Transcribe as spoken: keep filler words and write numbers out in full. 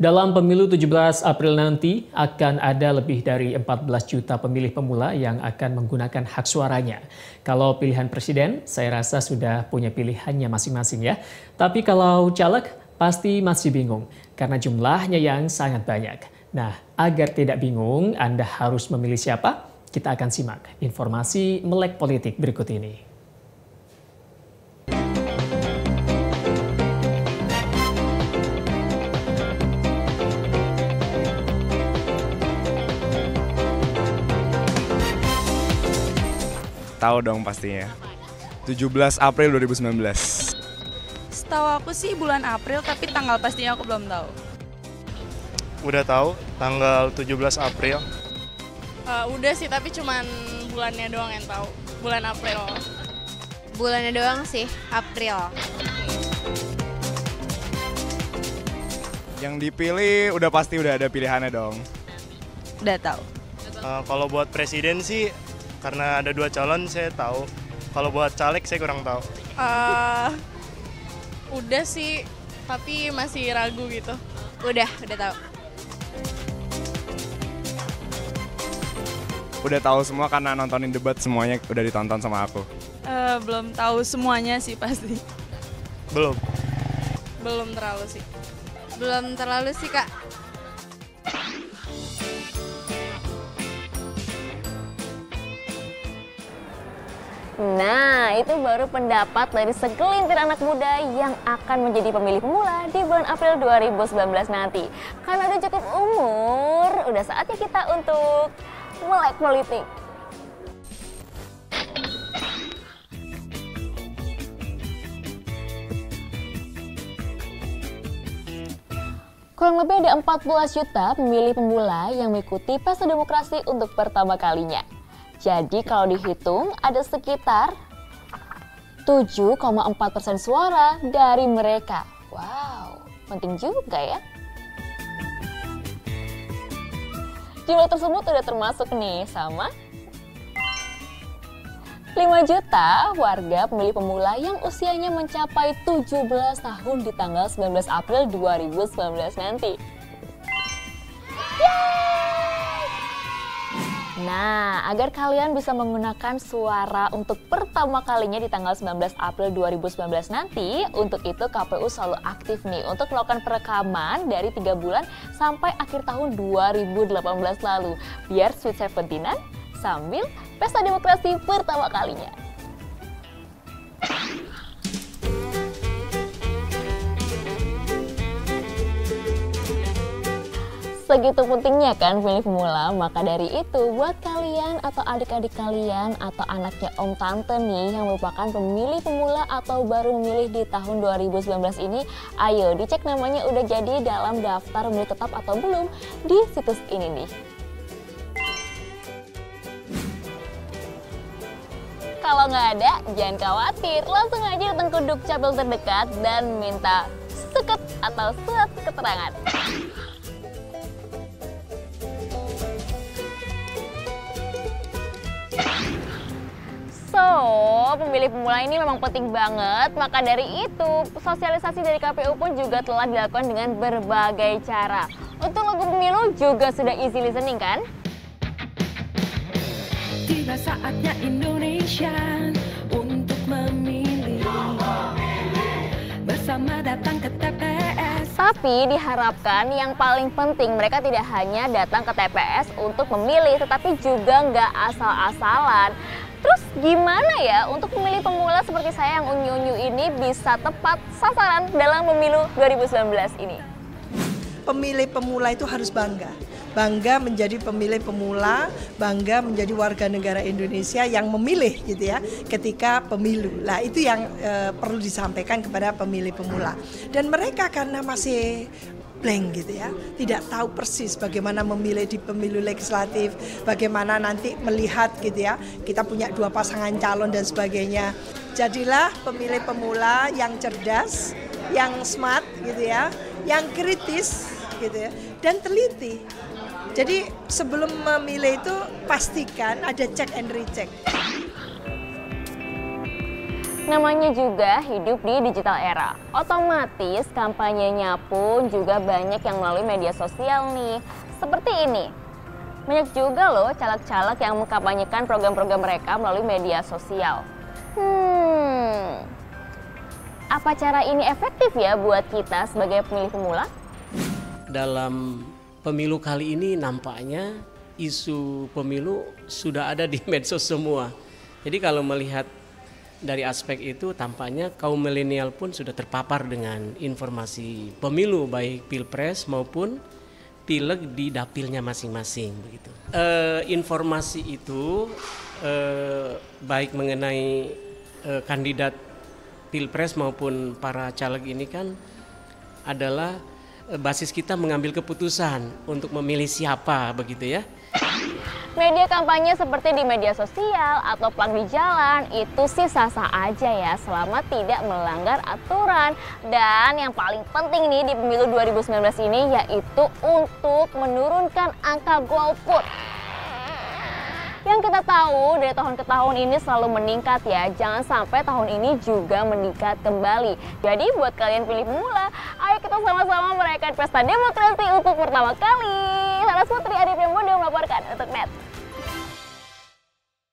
Dalam pemilu tujuh belas April nanti akan ada lebih dari empat belas juta pemilih pemula yang akan menggunakan hak suaranya. Kalau pilihan presiden, saya rasa sudah punya pilihannya masing-masing ya. Tapi kalau caleg, pasti masih bingung karena jumlahnya yang sangat banyak. Nah, agar tidak bingung, Anda harus memilih siapa? Kita akan simak informasi Melek Politik berikut ini. Tahu dong pastinya. tujuh belas April dua ribu sembilan belas. Setahu aku sih bulan April, tapi tanggal pastinya aku belum tahu. Udah tahu, tanggal tujuh belas April. Uh, udah sih, tapi cuman bulannya doang yang tahu. Bulan April. Bulannya doang sih, April. Yang dipilih udah pasti udah ada pilihannya dong. Udah tahu. Uh, kalau buat presiden sih, karena ada dua calon saya tahu. Kalau buat caleg saya kurang tahu. Uh, udah sih, tapi masih ragu gitu. Udah, udah tahu. Udah tahu semua karena nontonin debat semuanya udah ditonton sama aku. Uh, belum tahu semuanya sih pasti. Belum. Belum terlalu sih. Belum terlalu sih, Kak. Nah, itu baru pendapat dari segelintir anak muda yang akan menjadi pemilih pemula di bulan April dua ribu sembilan belas nanti. Karena udah cukup umur, udah saatnya kita untuk melek politik. Kurang lebih ada empat belas juta pemilih pemula yang mengikuti pesta demokrasi untuk pertama kalinya. Jadi kalau dihitung ada sekitar tujuh koma empat persen suara dari mereka. Wow, penting juga ya. Jumlah tersebut udah termasuk nih sama lima juta warga pemilih pemula yang usianya mencapai tujuh belas tahun di tanggal sembilan belas April dua ribu sembilan belas nanti. Nah, agar kalian bisa menggunakan suara untuk pertama kalinya di tanggal sembilan belas April dua ribu sembilan belas nanti, untuk itu K P U selalu aktif nih untuk melakukan perekaman dari tiga bulan sampai akhir tahun dua ribu delapan belas lalu, biar Sweet Seventeenan sambil pesta demokrasi pertama kalinya. Segitu pentingnya kan pemilih pemula, maka dari itu buat kalian atau adik-adik kalian atau anaknya om tante nih yang merupakan pemilih pemula atau baru memilih di tahun dua ribu sembilan belas ini, ayo dicek namanya udah jadi dalam daftar pemilih tetap atau belum di situs ini nih. Kalau nggak ada, jangan khawatir, langsung aja datang ke Dukcapil terdekat dan minta suket atau surat keterangan. So, pemilih pemula ini memang penting banget, maka dari itu sosialisasi dari K P U pun juga telah dilakukan dengan berbagai cara. Untuk lagu pemilu juga sudah easy listening kan? Tiba saatnya Indonesia untuk memilih, bersama datang ke T P S. Tapi diharapkan yang paling penting mereka tidak hanya datang ke T P S untuk memilih, tetapi juga nggak asal-asalan. Terus gimana ya untuk pemilih pemula seperti saya yang unyu-unyu ini bisa tepat sasaran dalam pemilu dua ribu sembilan belas ini? Pemilih pemula itu harus bangga. Bangga menjadi pemilih pemula, bangga menjadi warga negara Indonesia yang memilih gitu ya ketika pemilu. Nah itu yang e, perlu disampaikan kepada pemilih pemula. Dan mereka karena masih blank gitu ya, tidak tahu persis bagaimana memilih di pemilu legislatif, bagaimana nanti melihat gitu ya, kita punya dua pasangan calon dan sebagainya. Jadilah pemilih pemula yang cerdas, yang smart gitu ya, yang kritis gitu ya, dan teliti. Jadi sebelum memilih itu pastikan ada check and recheck. Namanya juga hidup di digital era. Otomatis kampanyenya pun juga banyak yang melalui media sosial nih. Seperti ini. Banyak juga loh caleg-caleg yang mengkampanyekan program-program mereka melalui media sosial. Hmm, apa cara ini efektif ya buat kita sebagai pemilih pemula? Dalam pemilu kali ini nampaknya isu pemilu sudah ada di medsos semua. Jadi kalau melihat dari aspek itu tampaknya kaum milenial pun sudah terpapar dengan informasi pemilu baik pilpres maupun pileg di dapilnya masing-masing begitu. E, informasi itu e, baik mengenai e, kandidat pilpres maupun para caleg ini kan adalah e, basis kita mengambil keputusan untuk memilih siapa begitu ya. Media kampanye seperti di media sosial atau plang di jalan itu sih sah-sah aja ya selama tidak melanggar aturan. Dan yang paling penting nih di pemilu dua ribu sembilan belas ini yaitu untuk menurunkan angka golput. Yang kita tahu dari tahun ke tahun ini selalu meningkat ya, jangan sampai tahun ini juga meningkat kembali. Jadi buat kalian pilih pemula, ayo kita sama-sama merayakan pesta demokrasi untuk pertama kali. Saraswati Arif yang melaporkan untuk Net.